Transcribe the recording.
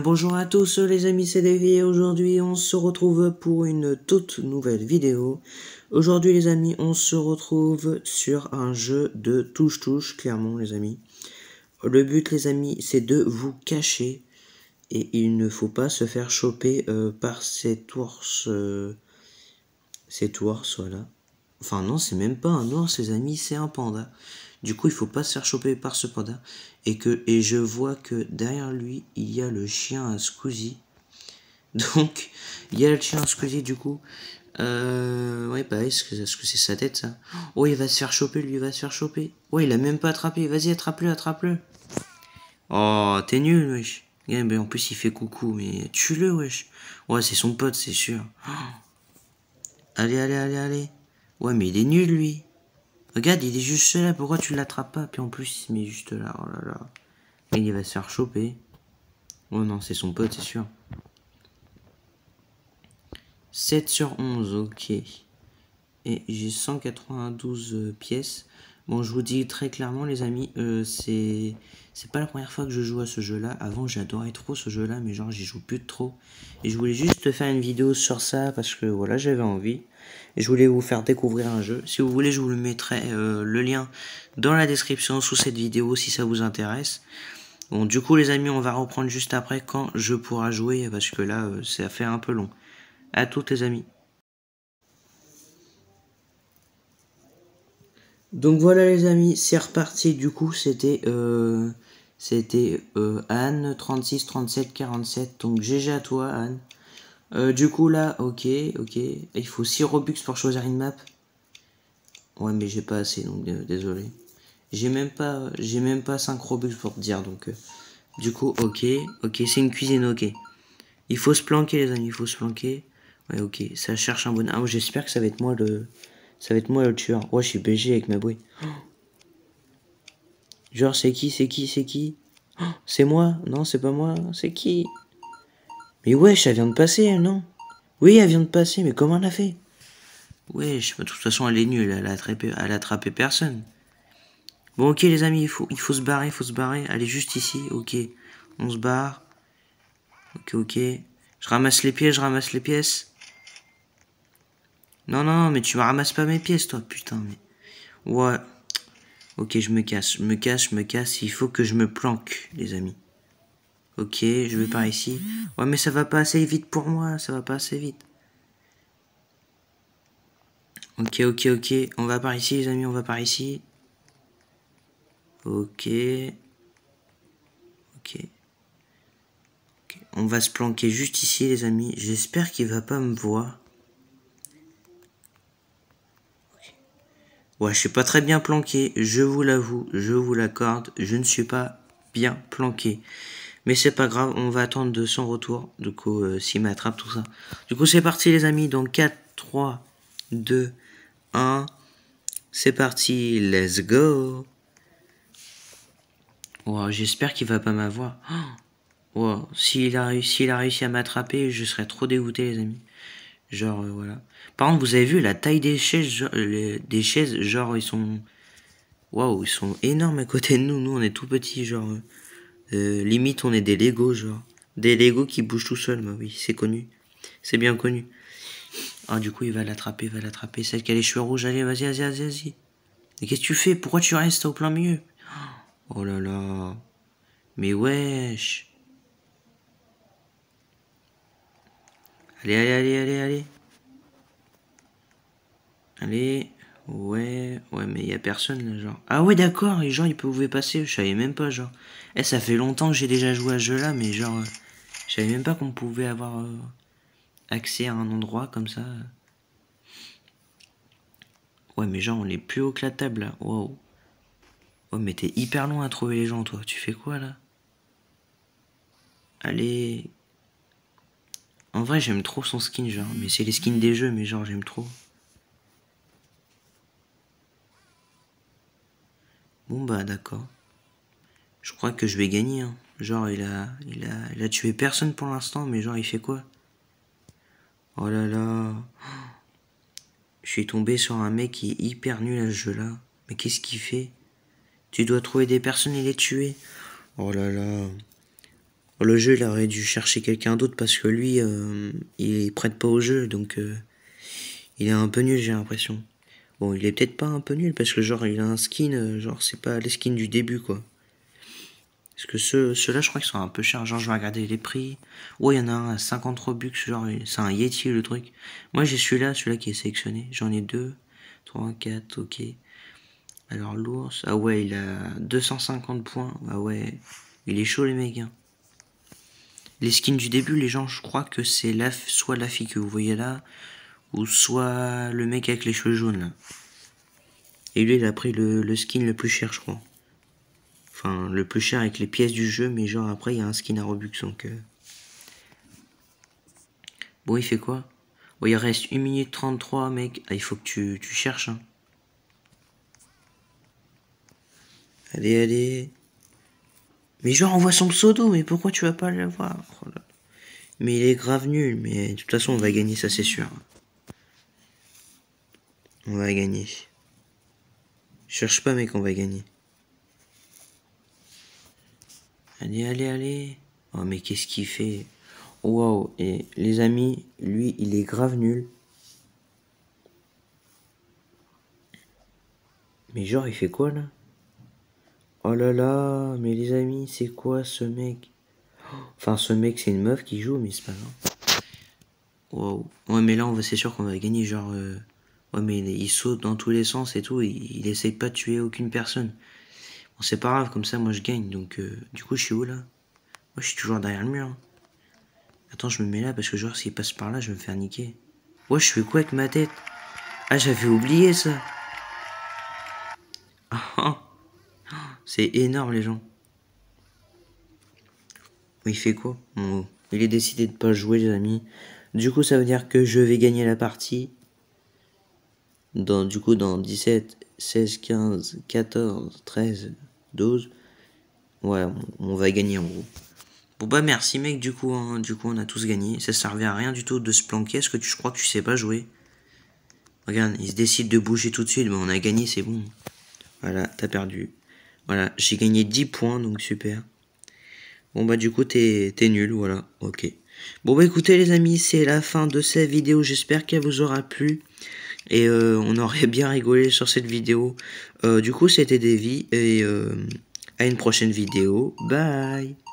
Bonjour à tous les amis, c'est Davy et aujourd'hui on se retrouve pour une toute nouvelle vidéo. Aujourd'hui les amis, on se retrouve sur un jeu de touche-touche, clairement les amis. Le but les amis, c'est de vous cacher et il ne faut pas se faire choper par cet ours. Cet ours, voilà. Enfin non, c'est même pas un ours les amis, c'est un panda. Du coup, il faut pas se faire choper par ce panda. Et je vois que derrière lui, il y a le chien à Squeezie. Donc, il y a le chien à Squeezie du coup. Ouais, bah, est-ce que c'est sa tête ça? Oh, il va se faire choper, lui, il va se faire choper. Ouais, il a même pas attrapé. Vas-y, attrape-le, attrape-le. Oh, t'es nul, wesh. Yeah, mais en plus, il fait coucou, mais tue-le, wesh. Ouais, c'est son pote, c'est sûr. Allez, allez, allez, allez. Ouais, mais il est nul, lui. Regarde, il est juste là, pourquoi tu l'attrapes pas? Puis en plus, il se met juste là, oh là là. Et il va se faire choper. Oh non, c'est son pote, c'est sûr. 7 sur 11, ok. Et j'ai 192 pièces. Bon, je vous dis très clairement, les amis, c'est pas la première fois que je joue à ce jeu-là. Avant, j'adorais trop ce jeu-là, mais genre, j'y joue plus de trop. Et je voulais juste faire une vidéo sur ça parce que voilà, j'avais envie. Et je voulais vous faire découvrir un jeu. Si vous voulez, je vous le mettrai le lien dans la description sous cette vidéo si ça vous intéresse. Bon, du coup, les amis, on va reprendre juste après quand je pourrai jouer parce que là, ça fait un peu long. À toutes, les amis. Donc voilà les amis, c'est reparti. Du coup, c'était Anne 36 37 47. Donc GG à toi Anne. Du coup là, ok. Il faut 6 Robux pour choisir une map. Ouais, mais j'ai pas assez, donc désolé. J'ai même pas 5 Robux pour te dire, donc du coup, ok, c'est une cuisine, ok. Il faut se planquer les amis, il faut se planquer. Ouais, ok, ça cherche un bon. Ah, j'espère que ça va être moi le tueur. Ouais, je suis BG avec ma bouille. Genre, c'est qui? Oh, c'est moi? Non, c'est pas moi. C'est qui? Mais wesh, elle vient de passer, elle, non? Oui, elle vient de passer, mais comment elle a fait? Wesh, de toute façon, elle est nulle, elle a attrapé personne. Bon, ok, les amis, il faut se barrer, Elle est juste ici, ok. On se barre. Ok. Je ramasse les pièces. Non, mais tu me ramasses pas mes pièces, toi, putain, mais. Ouais. Ok, je me casse. Il faut que je me planque, les amis. Ok, je vais par ici. Ouais, mais ça va pas assez vite pour moi, ça va pas assez vite. Ok. On va par ici, les amis, on va par ici. Ok. On va se planquer juste ici, les amis. J'espère qu'il va pas me voir. Ouais, je suis pas très bien planqué, je vous l'avoue, je vous l'accorde, je ne suis pas bien planqué. Mais c'est pas grave, on va attendre de son retour, du coup, s'il m'attrape tout ça. Du coup, c'est parti les amis, donc 4, 3, 2, 1, c'est parti, let's go. Wow, j'espère qu'il va pas m'avoir. Wow, s'il a réussi à m'attraper, je serais trop dégoûté les amis. Genre, voilà. Par contre, vous avez vu la taille des chaises, genre, ils sont... Waouh, ils sont énormes à côté de nous. Nous, on est tout petits, genre. Limite, on est des Legos, genre. Des Legos qui bougent tout seuls, bah oui, c'est connu. C'est bien connu. Ah, du coup, il va l'attraper, Celle qui a les cheveux rouges, allez, vas-y. Mais qu'est-ce que tu fais? Pourquoi tu restes au plein milieu? Oh là là. Mais wesh. Allez. Allez. Ouais, mais il y a personne là, genre. Ah ouais, d'accord, et genre, il pouvait passer, je savais même pas, genre. Ça fait longtemps que j'ai déjà joué à ce jeu là, mais genre, je savais même pas qu'on pouvait avoir accès à un endroit comme ça. Ouais, mais genre, on est plus haut que la table là, waouh. Oh, mais t'es hyper loin à trouver les gens, toi. Tu fais quoi là? Allez. En vrai, j'aime trop son skin, genre, mais c'est les skins des jeux, mais genre, j'aime trop. Bon, bah, d'accord. Je crois que je vais gagner, hein. Genre, il a tué personne pour l'instant, mais genre, il fait quoi? Oh là là. Je suis tombé sur un mec qui est hyper nul à ce jeu-là. Mais qu'est-ce qu'il fait? Tu dois trouver des personnes et les tuer. Oh là là. Le jeu, il aurait dû chercher quelqu'un d'autre parce que lui, il prête pas au jeu, donc il est un peu nul, j'ai l'impression. Bon, il est peut-être pas un peu nul parce que genre il a un skin, genre c'est pas les skins du début quoi. Parce que ceux-là, je crois qu'ils sont un peu chers. Genre, je vais regarder les prix. Ouais, il y en a un à 50 Robux, genre, c'est un Yeti le truc. Moi, j'ai celui-là qui est sélectionné. J'en ai 2, 3, 4, ok. Alors, l'ours, ah ouais, il a 250 points. Ah ouais, il est chaud, les mecs. Hein. Les skins du début, les gens, je crois que c'est soit la fille que vous voyez là, ou soit le mec avec les cheveux jaunes là. Et lui, il a pris le skin le plus cher, je crois. Enfin, le plus cher avec les pièces du jeu, mais genre après, il y a un skin à Robux, donc... Bon, il fait quoi? Bon, il reste 1 minute 33, mec. Ah, il faut que tu cherches, hein. Allez, allez. Mais genre, on voit son pseudo, mais pourquoi tu vas pas l'avoir? Oh là. Mais il est grave nul, mais de toute façon, on va gagner, ça c'est sûr. On va gagner. Cherche pas, mec, on va gagner. Allez, allez, allez. Oh, mais qu'est-ce qu'il fait? Waouh, et les amis, lui, il est grave nul. Mais genre, il fait quoi, là? Oh là là, mais les amis, c'est quoi ce mec? Enfin, ce mec, c'est une meuf qui joue, mais c'est pas grave. Wow. Ouais, mais là, c'est sûr qu'on va gagner, genre... Ouais, mais il saute dans tous les sens et tout, il essaye pas de tuer aucune personne. Bon, c'est pas grave, comme ça, moi, je gagne, donc... du coup, je suis où, là? Moi, je suis toujours derrière le mur. Hein. Attends, je me mets là, parce que genre, s'il passe par là, je vais me faire niquer. Ouais, je fais quoi avec ma tête? Ah, j'avais oublié, ça. C'est énorme, les gens. Il fait quoi? Bon, il est décidé de pas jouer, les amis. Du coup, ça veut dire que je vais gagner la partie. Du coup, dans 17, 16, 15, 14, 13, 12. Ouais, on va gagner en gros. Bon bah merci mec, du coup on a tous gagné. Ça servait à rien du tout de se planquer. Est-ce que je crois que tu sais pas jouer? Regarde, il se décide de bouger tout de suite. Mais on a gagné, c'est bon. Voilà, t'as perdu. Voilà, j'ai gagné 10 points, donc super. Bon bah du coup t'es nul, voilà, ok. Bon bah écoutez les amis, c'est la fin de cette vidéo, j'espère qu'elle vous aura plu. Et on aurait bien rigolé sur cette vidéo. Du coup c'était Davy et à une prochaine vidéo, bye.